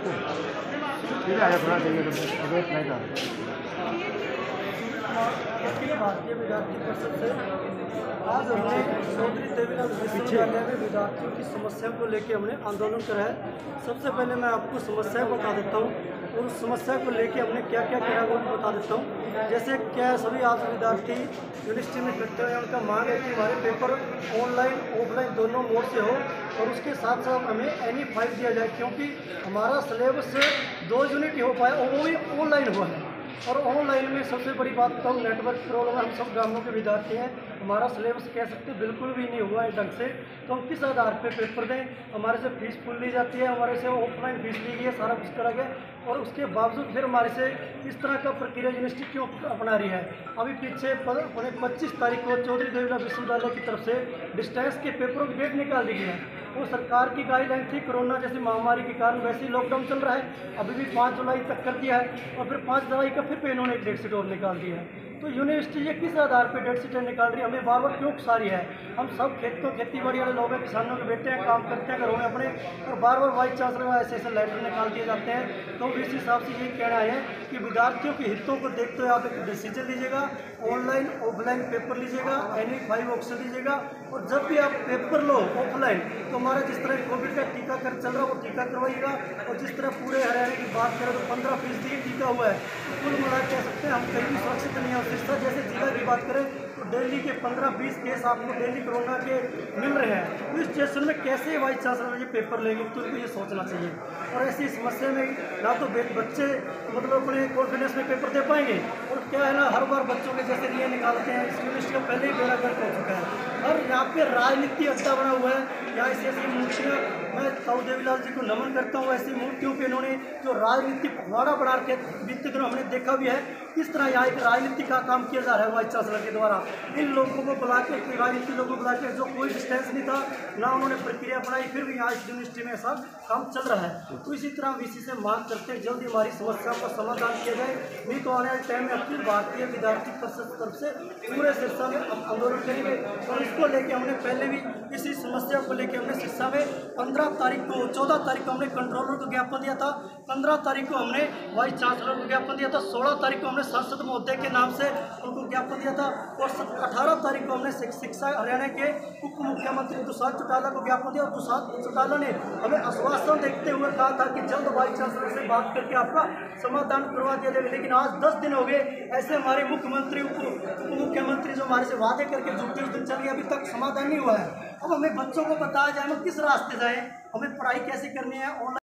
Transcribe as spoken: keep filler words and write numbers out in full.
इधर आया थोड़ा देंगे तो अवेट नहीं था। अखिल भारतीय विद्यार्थी परिषद से आज हमने चौधरी देवीलाल विश्वविद्यालय में विद्यार्थियों की समस्याओं को लेकर हमने आंदोलन करा है। सबसे पहले मैं आपको समस्याएं बता देता हूँ और उस समस्या को लेकर हमने क्या क्या करा वो भी बता देता हूँ। जैसे क्या सभी आज विद्यार्थी यूनिवर्सिटी में इकट्ठे हुए, उनका मांग है कि हमारे पेपर ऑनलाइन ऑफलाइन दोनों मोड से हो और उसके साथ साथ हमें एन ई फाइव दिया जाए, क्योंकि हमारा सिलेबस दो यूनिट हो पाए और वो भी ऑनलाइन हुआ है। और ऑनलाइन में सबसे बड़ी बात तो नेटवर्क प्रॉब्लम है। हम सब ग्रामों के विद्यार्थी हैं, हमारा सिलेबस कह सकते हैं बिल्कुल भी नहीं हुआ है ढंग से, तो हम किस आधार पे पेपर दें। हमारे से फीस फुल ली जाती है, हमारे से ऑफलाइन फीस ली गई है, सारा कुछ करा गया और उसके बावजूद फिर हमारे से इस तरह का प्रक्रिया यूनिवर्सिटी क्यों अपना रही है। अभी पीछे अपने पच्चीस तारीख को चौधरी देवीलाल विश्वविद्यालय की तरफ से डिस्टेंस के पेपरों की डेट निकाल दी गई है। वो सरकार की गाइडलाइन थी, कोरोना जैसी महामारी के कारण वैसे ही लॉकडाउन चल रहा है, अभी भी पाँच जुलाई तक कर दिया है और फिर पाँच जुलाई का फिर पे इन्होंने एक डेट शीट और निकाल दी है। तो यूनिवर्सिटी ये किस आधार पे डेट शीटें निकाल रही है, हमें बार बार क्यों उकसा रही है। हम सब खेतों खेती बाड़ी वाले लोग हैं, किसानों के बेटे हैं, काम करते हैं घरों में अपने, और बार बार वाइस चांसलर में ऐसे ऐसे लेटर निकाल दिए जाते हैं। तो इस हिसाब से ये कहना है कि विद्यार्थियों के हितों को देखते हुए आप एक डिसीजन लीजिएगा, ऑनलाइन ऑफलाइन पेपर लीजिएगा, एन ई फाइव ऑप्शन लीजिएगा। और जब भी आप पेपर लो ऑफलाइन तो हमारा जिस तरह कोविड का टीकाकरण चल रहा है वो टीका करवाइएगा। और जिस तरह पूरे हरियाणा की बात करें तो पंद्रह फीसदी टीका हुआ है, कुल मिला कह सकते हैं हम कहीं भी सुरक्षित नहीं है। सिरसा जैसे जिला की बात करें तो दिल्ली के पंद्रह बीस केस आपको डेली कोरोना के मिल रहे हैं। तो इस सिचुएशन में कैसे वाइस चांसलर ये पेपर लेंगे, तो उनको ये सोचना चाहिए। और ऐसी समस्या में ना तो बच्चे मतलब अपने कॉन्फिडेंस में पेपर दे पाएंगे, और क्या है ना हर बार बच्चों के जैसे लिए निकालते हैं। इस यूनिवर्सिटी का पहले ही बेड़ा गर्क हो चुका है और यहाँ पे राजनीति अड्डा बना हुआ है। यहाँ ऐसी ऐसी मूर्तियाँ, मैं ताऊ देवीलाल जी को नमन करता हूँ, ऐसी मूर्तियों पे इन्होंने जो राजनीति पखवाड़ा बढ़ा के बीते दिनों हमने देखा भी है किस तरह यहाँ एक राजनीति का काम किया जा रहा है वाइस चांसलर के द्वारा। इन लोगों को बुला के, राजनीति लोगों को बुला के, जो कोई डिस्टेंस नहीं था ना उन्होंने प्रक्रिया अपनाई, फिर भी यहाँ इस यूनिवर्सिटी में ऐसा काम चल रहा है। तो इसी तरह हम इसी से मांग करते हैं जल्दी हमारी समस्या का समाधान किया जाए। नहीं तो आने वाले टाइम में अखिल भारतीय विद्यार्थी परिषद की तरफ से पूरे सिरसा में आंदोलन करेंगे। और इसको लेके हमने पहले भी इसी समस्या को लेके हमने सिरसा में पंद्रह तारीख को चौदह तारीख को हमने कंट्रोलर को ज्ञापन दिया था, पंद्रह तारीख को हमने वाइस चांसलर को ज्ञापन दिया था, सोलह तारीख को हमने सांसद महोदय के नाम से उनको ज्ञापन दिया था और अठारह तारीख को हमने शिक्षा हरियाणा के उप मुख्यमंत्री दुष्यंत चौटाला को ज्ञापन दिया। और दुष्यंत चौटाला ने हमें आश्वासन देखते हुए कहा था कि जल्द वाइस चांसलर से बात करके आपका समाधान करवा दिया जाएगा। लेकिन आज दस दिन हो गए, ऐसे हमारे मुख्यमंत्री उप मुख्यमंत्री जो हमारे से वादे करके जुटे उस दिन चल गए, अभी तक समाधान नहीं हुआ है। अब हमें बच्चों को बताया जाए हम किस रास्ते जाएं, हमें पढ़ाई कैसे करनी है, ऑनलाइन